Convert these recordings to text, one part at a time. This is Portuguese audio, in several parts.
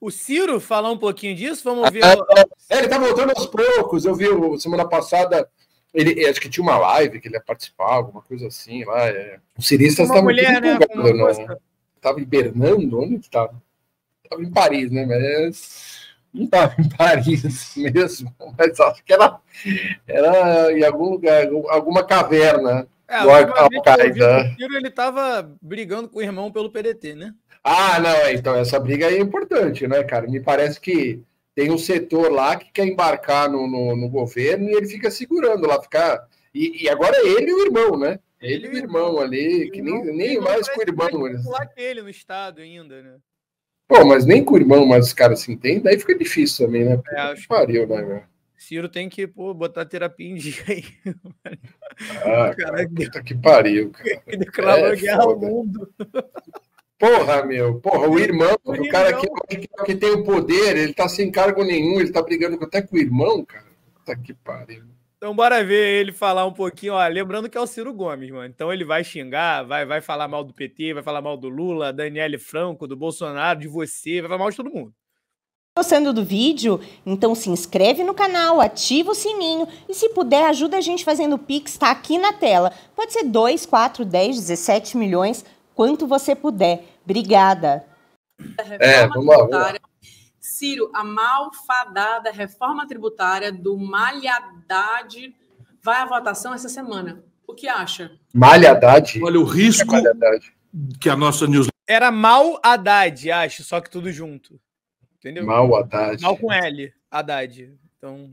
o Ciro falar um pouquinho disso? Vamos ver. Ele tá voltando aos poucos. Eu vi semana passada, ele acho que tinha uma live que ele ia participar, alguma coisa assim lá. Os ciristas estavam tudo empolgados, né? Tava hibernando? Onde estava? Estava em Paris, né? Mas não estava em Paris mesmo. Mas acho que era em algum lugar, alguma caverna do Al-Qaeda. O Ciro, ele estava brigando com o irmão pelo PDT, né? Ah, não, então essa briga aí é importante, né, cara? Me parece que tem um setor lá que quer embarcar no governo e ele fica segurando lá, e agora é ele e o irmão, né? Ele e o irmão ali, que nem mais com o irmão. Ele lá que ele no estado ainda, né? Pô, mas nem com o irmão, mas os caras se entendem, daí fica difícil também, né? Acho pariu, né, meu? Ciro tem que botar terapia em dia aí. Cara, puta que pariu, cara. Ele declarou guerra ao mundo. Porra, o irmão, o cara que tem o poder, ele tá sem cargo nenhum, ele tá brigando até com o irmão, cara. Puta que pariu. Então bora ver ele falar um pouquinho, ó, lembrando que é o Ciro Gomes, mano. Então ele vai xingar, vai falar mal do PT, vai falar mal do Lula, Daniele Franco, do Bolsonaro, de você, vai falar mal de todo mundo. Gostando do vídeo? Então se inscreve no canal, ativa o sininho e se puder ajuda a gente fazendo o Pix, tá aqui na tela. Pode ser 2, 4, 10, 17 milhões, quanto você puder. Obrigada. Vamos lá. Ciro, a malfadada reforma tributária do Malhadad vai à votação essa semana. O que acha? Malhadad? Olha, o risco que a nossa news... Era Mal Haddad, acho, só que tudo junto. Entendeu? Mal Haddad. Mal com L, Haddad. Então...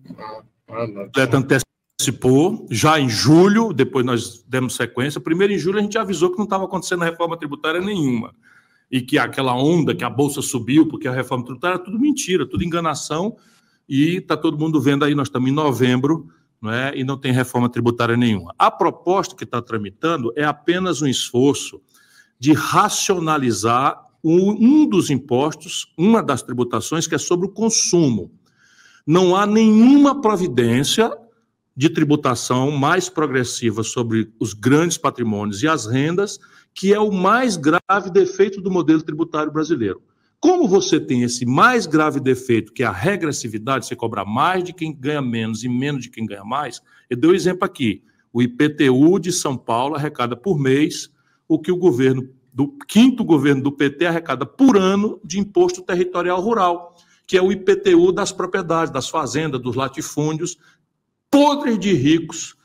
antecipou, já em julho, depois nós demos sequência. Primeiro em julho a gente avisou que não estava acontecendo reforma tributária nenhuma. E que aquela onda, que a Bolsa subiu, porque a reforma tributária é tudo mentira, tudo enganação, e está todo mundo vendo aí, nós estamos em novembro, não é? E não tem reforma tributária nenhuma. A proposta que está tramitando é apenas um esforço de racionalizar um dos impostos, uma das tributações, que é sobre o consumo. Não há nenhuma providência de tributação mais progressiva sobre os grandes patrimônios e as rendas, que é o mais grave defeito do modelo tributário brasileiro. Como você tem esse mais grave defeito, que é a regressividade, você cobra mais de quem ganha menos e menos de quem ganha mais, eu dei um exemplo aqui. O IPTU de São Paulo arrecada por mês o que o governo, do quinto governo do PT, arrecada por ano de imposto territorial rural, que é o IPTU das propriedades, das fazendas, dos latifúndios, podres de ricos.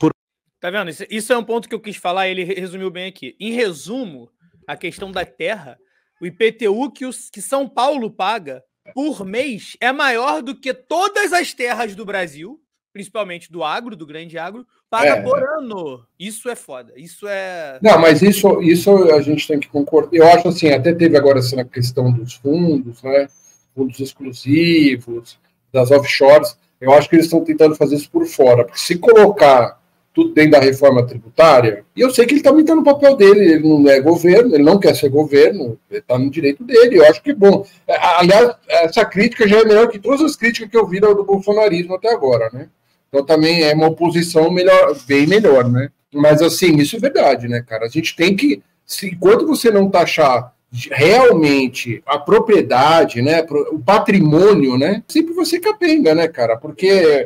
Tá vendo? Isso é um ponto que eu quis falar, ele resumiu bem aqui. Em resumo, a questão da terra, o IPTU que São Paulo paga por mês é maior do que todas as terras do Brasil, principalmente do agro, do grande agro, paga por ano. Isso é foda. Isso é... Não, mas isso a gente tem que concordar. Eu acho assim, até teve agora essa questão dos fundos, né? Fundos exclusivos, das offshores. Eu acho que eles estão tentando fazer isso por fora. Porque se colocar tudo dentro da reforma tributária, e eu sei que ele também está no papel dele, ele não é governo, ele não quer ser governo, ele está no direito dele, eu acho que é bom. Aliás, essa crítica já é melhor que todas as críticas que eu vi do bolsonarismo até agora, né? Então também é uma oposição bem melhor, né? Mas assim, isso é verdade, né, cara? A gente tem que, enquanto você não taxar realmente a propriedade, né, o patrimônio, né, sempre você capenga, né, cara? Porque...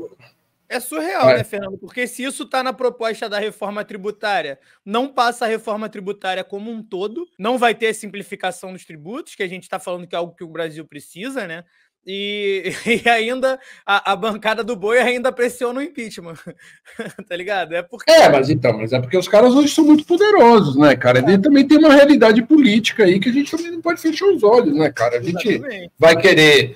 É surreal, né, Fernando? Porque se isso está na proposta da reforma tributária, não passa a reforma tributária como um todo, não vai ter simplificação dos tributos, que a gente está falando que é algo que o Brasil precisa, né? E ainda a bancada do boi ainda pressiona o impeachment, tá ligado? Mas é porque os caras hoje são muito poderosos, né, cara? Ele também tem uma realidade política aí que a gente também não pode fechar os olhos, né, cara? A gente vai querer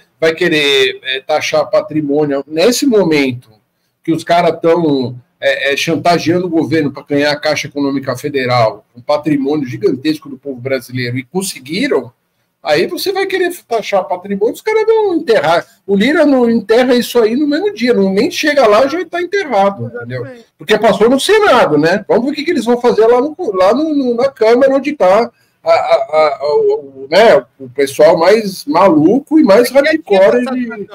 taxar patrimônio nesse momento que os caras estão chantageando o governo para ganhar a Caixa Econômica Federal, um patrimônio gigantesco do povo brasileiro, e conseguiram. Aí você vai querer taxar patrimônio, os caras vão enterrar. O Lira não enterra isso aí no mesmo dia, nem chega lá já está enterrado, entendeu? Porque passou no Senado, né? Vamos ver o que eles vão fazer lá na Câmara, onde está o pessoal mais maluco e mais hardcore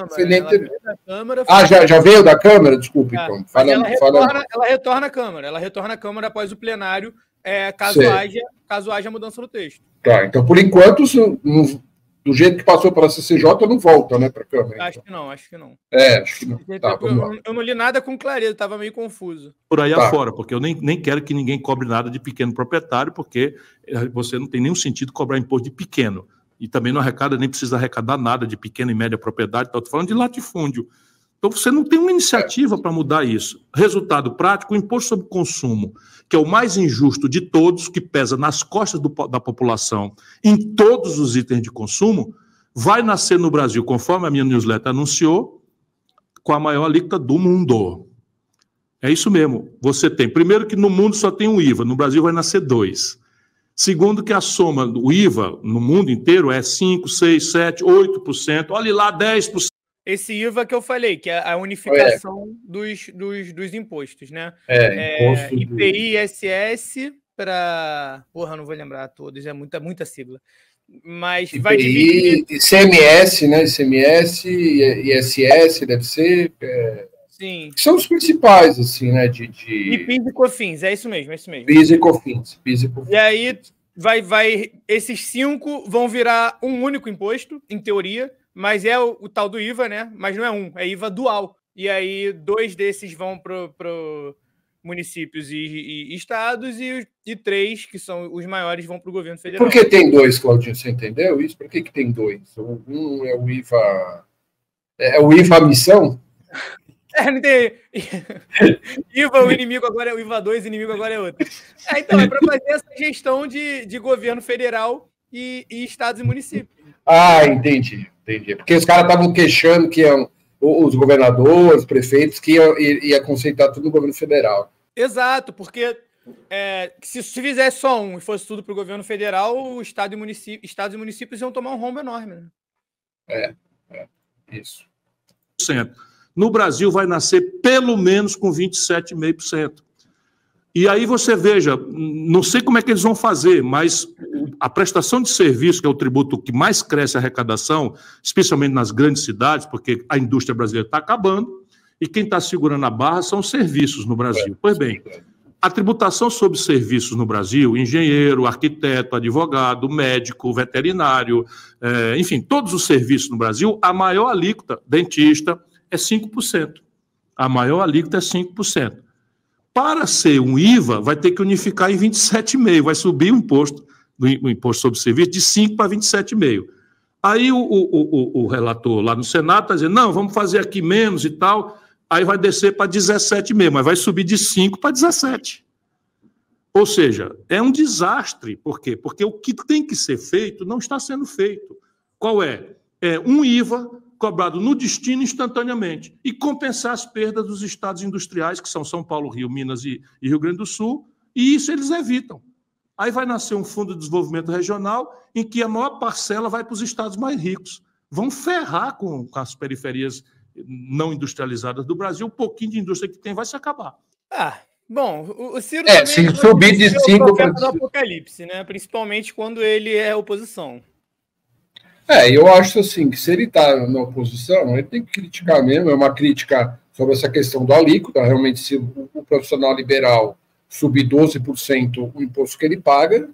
já veio da Câmara? Desculpe, então. Ela retorna à Câmara. Ela retorna à Câmara após o plenário, caso haja mudança no texto. Tá, então por enquanto do jeito que passou pela CCJ, não volta, né, para a Câmara. Acho que não, acho que não. Acho que não. Tá, eu não li nada com clareza, estava meio confuso. Por aí afora, porque eu nem quero que ninguém cobre nada de pequeno proprietário, porque você não tem nenhum sentido cobrar imposto de pequeno. E também não arrecada, nem precisa arrecadar nada de pequena e média propriedade. Estou falando de latifúndio. Então, você não tem uma iniciativa para mudar isso. Resultado prático, o imposto sobre consumo, que é o mais injusto de todos, que pesa nas costas da população em todos os itens de consumo, vai nascer no Brasil, conforme a minha newsletter anunciou, com a maior alíquota do mundo. É isso mesmo. Você tem, primeiro, que no mundo só tem um IVA, no Brasil vai nascer 2. Segundo, que a soma do IVA no mundo inteiro é 5%, 6%, 7%, 8%, olha lá, 10%. Esse IVA que eu falei, que é a unificação dos impostos, né? Imposto IPI, ISS para... Porra, não vou lembrar todos, é muita sigla. Mas IPI, vai dividir... ICMS, né? ICMS, ISS, deve ser... Sim. São os principais, assim, né? E PIS e COFINS, é isso mesmo. PIS e COFINS. E aí, esses 5 vão virar um único imposto, em teoria, mas é o tal do IVA, né? Mas não é IVA dual. E aí, 2 desses vão para municípios e estados, e 3, que são os maiores, vão para o governo federal. Por que tem 2, Claudinho? Você entendeu isso? Por que tem 2? Um é o IVA... É o IVA missão? Não tem... IVA, o inimigo agora é o IVA 2, o inimigo agora é outro. Então, é para fazer essa gestão de governo federal e estados e municípios. Entendi. Porque os caras estavam queixando que os governadores, prefeitos, que ia concentrar tudo no governo federal. Exato, porque se fizesse só um e fosse tudo para o governo federal, o estados e municípios iam tomar um rombo enorme. Né? Isso. No Brasil vai nascer pelo menos com 27,5%. E aí você veja, não sei como é que eles vão fazer, mas a prestação de serviço, que é o tributo que mais cresce a arrecadação, especialmente nas grandes cidades, porque a indústria brasileira está acabando, e quem está segurando a barra são os serviços no Brasil. Pois bem, a tributação sobre serviços no Brasil, engenheiro, arquiteto, advogado, médico, veterinário, enfim, todos os serviços no Brasil, a maior alíquota, dentista, é 5%. A maior alíquota é 5%. Para ser um IVA, vai ter que unificar em 27,5%. Vai subir o imposto sobre serviço de 5% para 27,5%. Aí o relator lá no Senado está dizendo, não, vamos fazer aqui menos e tal. Aí vai descer para 17,5%, mas vai subir de 5% para 17%. Ou seja, é um desastre. Por quê? Porque o que tem que ser feito não está sendo feito. Qual é? É um IVA cobrado no destino instantaneamente e compensar as perdas dos estados industriais, que são São Paulo, Rio, Minas e Rio Grande do Sul, e isso eles evitam. Aí vai nascer um fundo de desenvolvimento regional em que a maior parcela vai para os estados mais ricos. Vão ferrar com as periferias não industrializadas do Brasil, um pouquinho de indústria que tem vai se acabar. Bom, o Ciro também se subir de 5 para o apocalipse, né? Principalmente quando ele é oposição. Eu acho assim, que se ele está na oposição, ele tem que criticar mesmo, é uma crítica sobre essa questão do alíquota, realmente se o profissional liberal subir 12% o imposto que ele paga,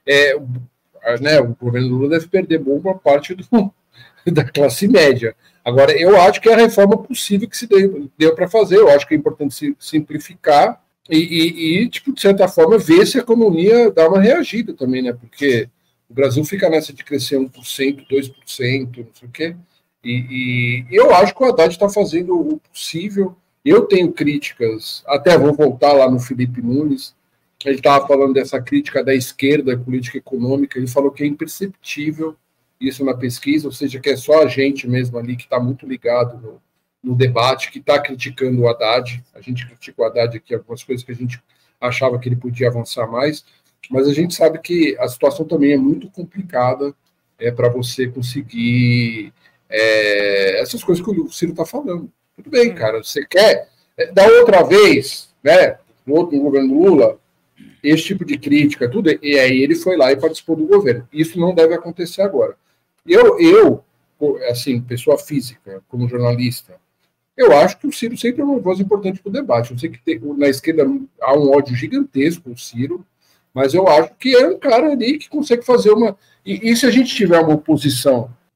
o governo Lula deve perder boa parte da classe média. Agora, eu acho que é a reforma possível que se deu para fazer, eu acho que é importante simplificar e, de certa forma, ver se a economia dá uma reagida também, né, porque o Brasil fica nessa de crescer 1%, 2%, não sei o quê. E eu acho que o Haddad está fazendo o possível. Eu tenho críticas, até vou voltar lá no Felipe Nunes, ele estava falando dessa crítica da esquerda, política econômica, ele falou que é imperceptível isso na pesquisa, ou seja, que é só a gente mesmo ali que está muito ligado no debate, que está criticando o Haddad. A gente critica o Haddad aqui, algumas coisas que a gente achava que ele podia avançar mais, mas a gente sabe que a situação também é muito complicada para você conseguir essas coisas que o Ciro está falando. Tudo bem, cara, você quer... Da outra vez, né, no governo Lula, esse tipo de crítica, tudo, e aí ele foi lá e participou do governo. Isso não deve acontecer agora. Eu assim, pessoa física, como jornalista, eu acho que o Ciro sempre é uma voz importante para o debate. Eu sei que na esquerda há um ódio gigantesco o Ciro, mas eu acho que é um cara ali que consegue fazer uma... E se a gente tiver uma oposição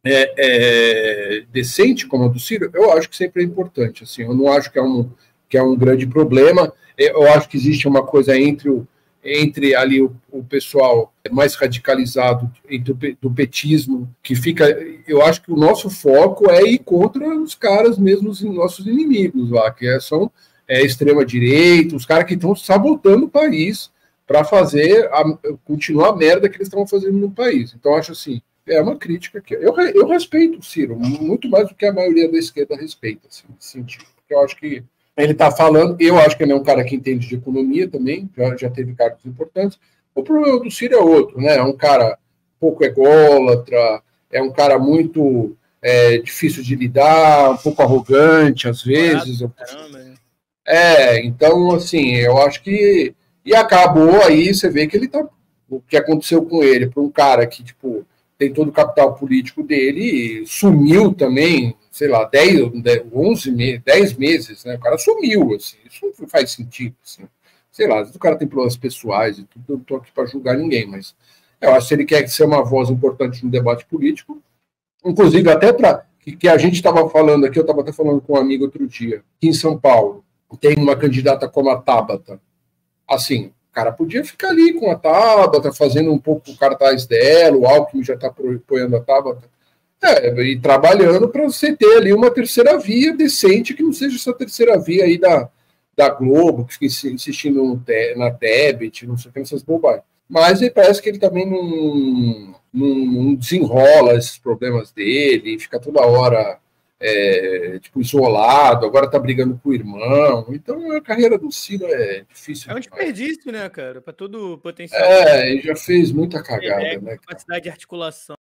decente como a do Ciro, eu acho que sempre é importante. Assim, eu não acho que é um grande problema. Eu acho que existe uma coisa entre ali o pessoal mais radicalizado do petismo, que fica... Eu acho que o nosso foco é ir contra os caras mesmo, os nossos inimigos lá, que são extrema-direita, os caras que estão sabotando o país para continuar a merda que eles estão fazendo no país. Então, acho assim, é uma crítica que eu respeito o Ciro, muito mais do que a maioria da esquerda respeita, assim, nesse sentido. Porque eu acho que ele está falando, eu acho que ele é um cara que entende de economia também, já teve cargos importantes. O problema do Ciro é outro, né? É um cara pouco ególatra, é um cara muito difícil de lidar, um pouco arrogante às vezes. Então, assim, eu acho que... E acabou aí, você vê que ele tá... O que aconteceu com ele, para um cara que, tipo, tem todo o capital político dele, sumiu também, sei lá, 10 meses, né? O cara sumiu, assim, isso não faz sentido, assim. Sei lá, o cara tem problemas pessoais e tudo, eu não tô aqui para julgar ninguém, mas eu acho que se ele quer ser uma voz importante no debate político, inclusive até para que a gente estava falando aqui, eu estava até falando com um amigo outro dia, que em São Paulo tem uma candidata como a Tabata, assim, o cara podia ficar ali com a Tabata, fazendo um pouco o cartaz dela, o Alckmin já está apoiando a Tabata, e trabalhando para você ter ali uma terceira via decente, que não seja essa terceira via aí da Globo, que fica insistindo na Tebet, não sei o que, essas bobagens. Mas parece que ele também não desenrola esses problemas dele, fica toda hora tipo, isolado, agora tá brigando com o irmão. Então a carreira do Ciro é difícil. É um desperdício, né, cara? Para todo o potencial. Ele já fez muita cagada, né? Capacidade de articulação.